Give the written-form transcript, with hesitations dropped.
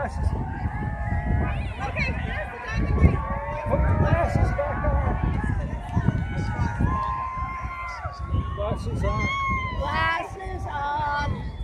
glasses. Okay, here's the diamond ring. Put the glasses back on. Glasses on. Glasses on.